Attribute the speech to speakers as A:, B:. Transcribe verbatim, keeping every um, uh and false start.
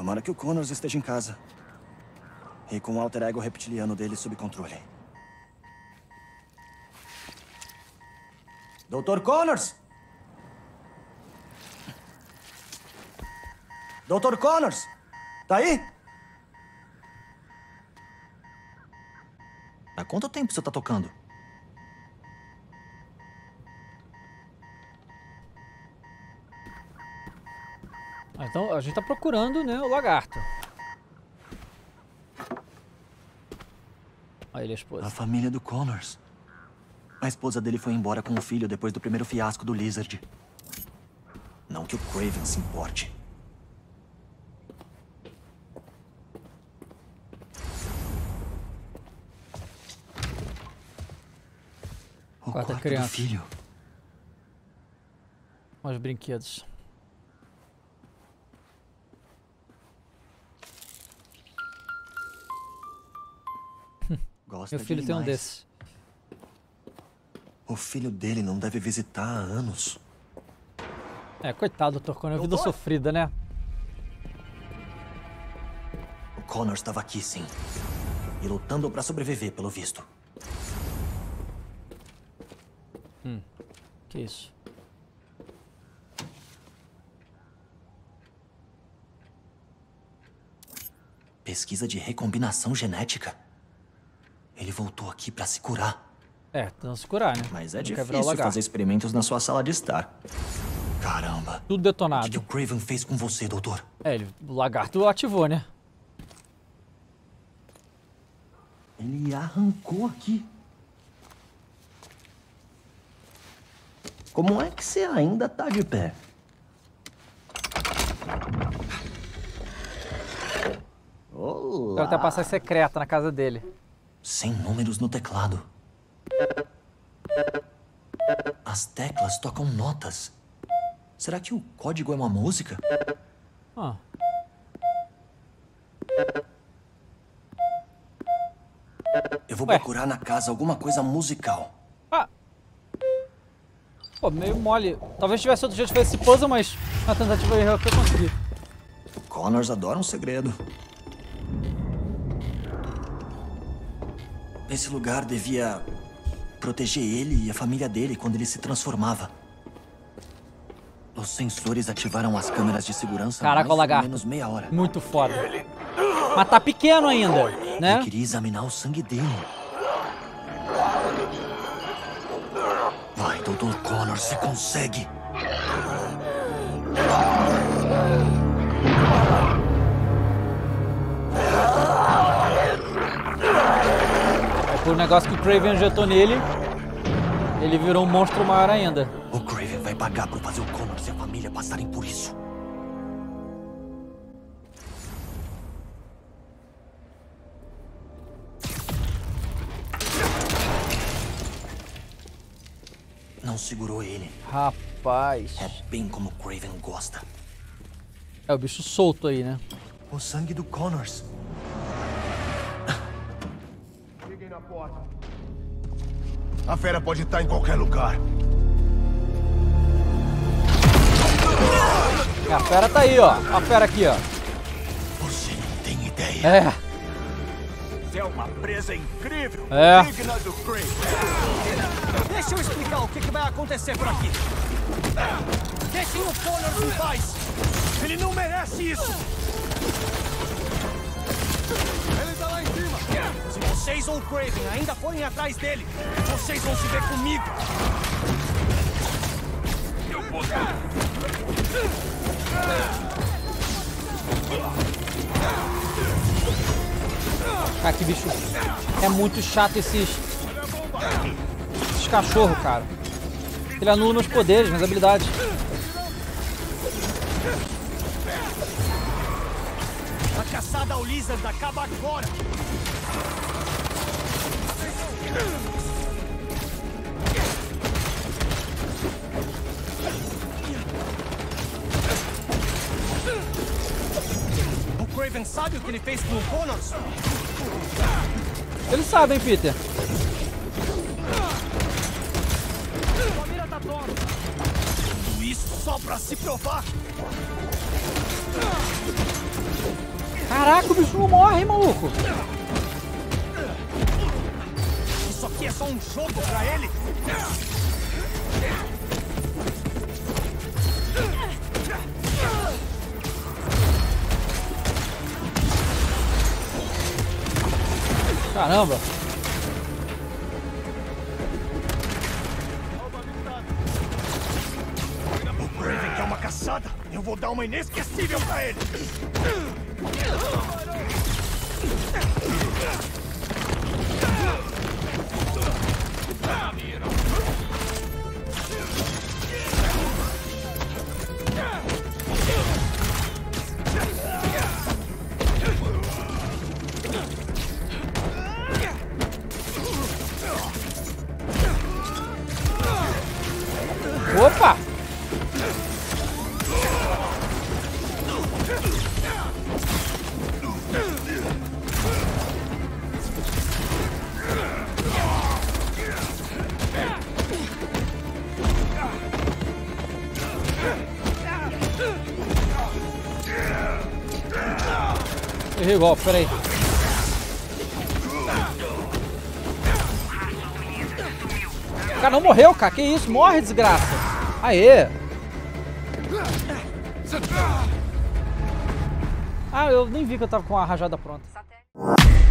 A: Tomara que o Connors esteja em casa. E com o alter ego reptiliano dele sob controle. doutor Connors! doutor Connors! Tá aí? Há quanto tempo você tá tocando?
B: Ah, então a gente tá procurando, né, o lagarto. Olha ele, a esposa.
A: A família do Connors. A esposa dele foi embora com o filho depois do primeiro fiasco do Lizard. Não que o Kraven se importe. O
B: Quarto da
A: quarto
B: criança.
A: do filho.
B: Olha os brinquedos.
A: Gosta
B: Meu filho
A: de
B: tem um
A: animais.
B: desses.
A: O filho dele não deve visitar há anos.
B: É, coitado, doutor Connor, vida sofrida, né?
A: O Connors estava aqui, sim. E lutando pra sobreviver, pelo visto.
B: Hum, que isso?
A: Pesquisa de recombinação genética. Ele voltou aqui pra se curar.
B: É, tentando se curar, né?
A: Mas é
B: Não quer virar o
A: difícil
B: lagarto.
A: fazer experimentos na sua sala de estar. Caramba.
B: Tudo
A: O
B: detonado.
A: que, que o Kraven fez com você, doutor?
B: É, ele, o lagarto ativou, né?
A: Ele arrancou aqui. Como é que você ainda tá de pé? Olá.
B: Ela tem a passagem secreta na casa dele.
A: Sem números no teclado. As teclas tocam notas. Será que o código é uma música?
B: Ah.
A: Eu vou
B: Ué.
A: procurar na casa alguma coisa musical.
B: Ah! Pô, meio mole. Talvez tivesse outro jeito de fazer esse puzzle, mas na tentativa e erro que eu consegui.
A: Connors adora um segredo. Esse lugar devia proteger ele e a família dele quando ele se transformava. Os sensores ativaram as câmeras de segurança
B: Caraca,
A: mais
B: o
A: ou
B: lagarto.
A: menos meia hora.
B: Muito foda. Mas tá pequeno ainda, né?
A: Eu queria examinar o sangue dele. Vai, doutor Connors, você consegue.
B: É por um negócio que o Kraven injetou nele, ele virou um monstro maior ainda.
A: O Kraven vai pagar por fazer o Connors e a família passarem por isso. Não segurou ele.
B: Rapaz.
A: É bem como o Kraven gosta.
B: É o bicho solto aí, né?
A: O sangue do Connors.
C: Liguem na porta. A fera pode estar em qualquer lugar.
B: A fera tá aí, ó. A fera aqui, ó.
A: Você não tem ideia.
B: É.
C: Você é uma presa incrível.
B: É.
C: Digna do Kraven.
D: Deixa eu explicar o que, que vai acontecer por aqui. Deixem o Connors em paz. Ele não merece isso.
C: Ele tá lá em cima.
D: Se vocês ou o Kraven ainda forem atrás dele, vocês vão se ver comigo.
C: Eu posso.
B: Cara, que bicho. É muito chato esses. Esses cachorros, cara. Ele anula meus poderes, minhas habilidades.
D: A caçada ao Lizard acaba agora. O Kraven sabe o que ele fez com o Connors?
B: Eles sabem, Peter.
D: Sua mira tá torta. Tudo isso só pra se provar.
B: Caraca, o bicho não morre, maluco.
D: Isso aqui é só um jogo pra ele?
B: Caramba.
D: O Craven quer uma caçada. Eu vou dar uma inesquecível pra ele.
B: Opa! Errei o golpe, peraí. O cara não morreu, cara. Que isso? Morre, desgraça. Aê. Ah, eu nem vi que eu tava com a rajada pronta.